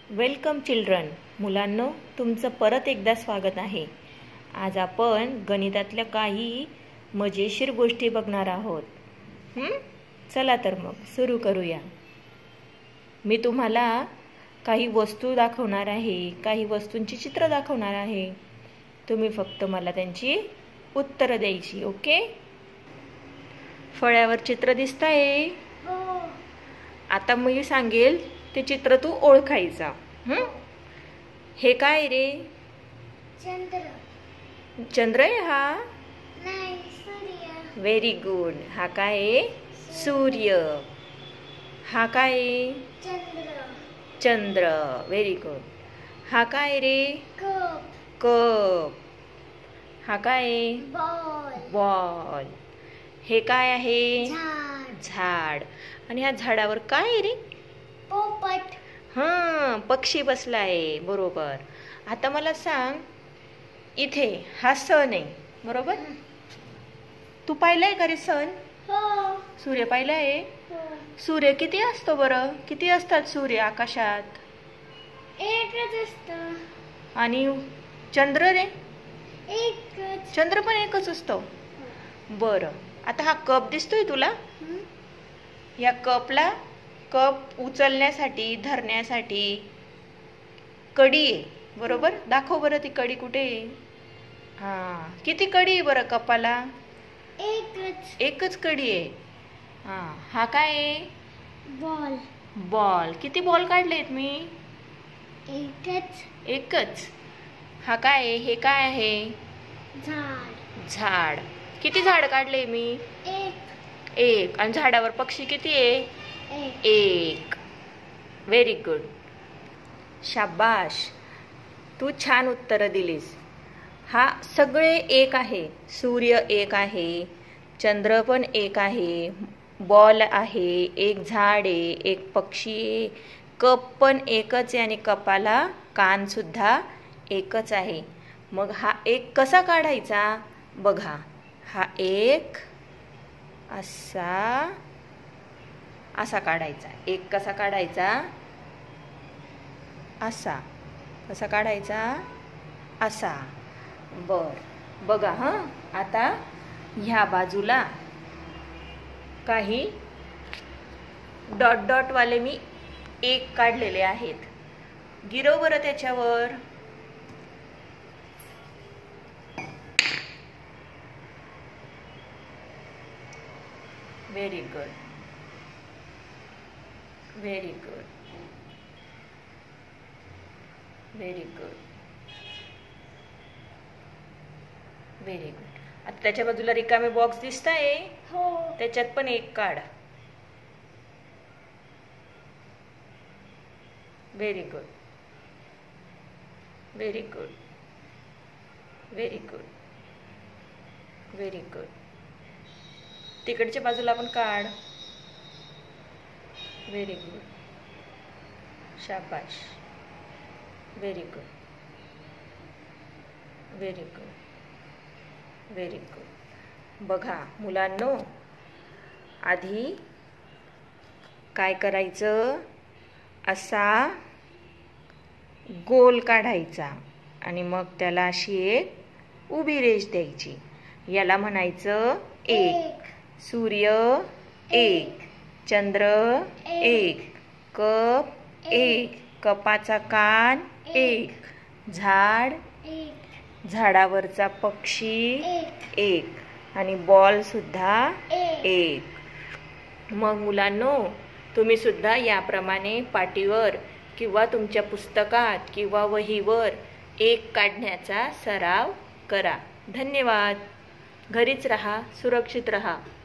Welcome children. मुलांनो, तुमचं परत एकदा स्वागत आहे. आज आपण गणितातल्या काही मजेशीर गोष्टी बघणार आहोत. चला तर मग सुरू करूया. मी तुम्हाला काही वस्तू दाखवणार आहे, काही वस्तूंची चित्र दाखवणार आहे. तुम्ही फक्त मला त्यांची उत्तरं द्यायची. ओके? फळ्यावर चित्र दिसतंय. आता मी सांगेल ते चित्र तू ओळखायचा. हे काय रे? चंद्र आहे हा. Very good. हा काय आहे? सूर्य. हा काय आहे? चंद्र. Very good. हा काय रे? कप. हा काय आहे? बॉल. हे काय आहे? झाड. आणि ह्या झाडावर काय आहे रे? पोपट. पक्षी बसला आहे. बरोबर. आता मला सांग, इथे हा सण आहे, बरोबर? तू पाहिलाय का रे सण? सूर्य पाहिलाय? सूर्य किती असतो बरं? किती असतात सूर्य आकाशात? एकच असतो. आणि चंद्र रे? एकच. चंद्र पण एकच असतो. बरं. आता हा कप दिसतोय तुला? या कपला कप उचलण्यासाठी, धरण्यासाठी कडी आहे, बरोबर? दाखव बरं ती कडी कुठे आहे? किती कडी आहे बरं कपाला? एकच कडी आहे. हा काय आहे? बॉल. बॉल. किती बॉल काढलेत मी? एकच. हा काय आहे? हे काय आहे? झाड. किती झाड काढले मी? एक. आणि झाडावर पक्षी किती आहे? एक. Very good. शाबाश, तू छान उत्तर दिलीस. हा सगळे एक आहे. सूर्य एक आहे, चंद्र पण एक आहे, बॉल आहे, एक झाड आहे, एक पक्षी आहे, कप पण एकच आहे आणि कपाला कान सुद्धा एकच आहे. मग हा एक कसा काढायचा बघा. हा एक असा काढायचा. एक कसा काढायचा? असा. कसा काढायचा? असा. बघा. आता ह्या बाजूला काही डॉट डॉट वाले मी एक काढलेले आहेत. गिरव बरं त्याच्यावर. Very good. Very good. Very good. Very good. आता त्याच्या बाजूला रिकामे बॉक्स दिसताय? त्याच्यात पण एक काढ. Very good. Very good. Very good. Very good. तिकडच्या बाजूला पण काढ. Very good. शाबाश. Very good. Very good. Very good. बघा मुलांनो, आधी काय करायचं? असा गोल काढायचा आणि मग त्याला अशी एक उभी रेष द्यायची. याला म्हणायचं एक. सूर्य एक, चंद्र एक, कप एक, कपाचा कान एक, झाड, झाडावरचा पक्षी एक आणि बॉल सुद्धा एक. मग मुलांनो, तुम्ही सुद्धा याप्रमाणे पाटीवर किंवा तुमच्या पुस्तकात किंवा वहीवर एक काढण्याचा सराव करा. धन्यवाद. घरीच राहा, सुरक्षित राहा.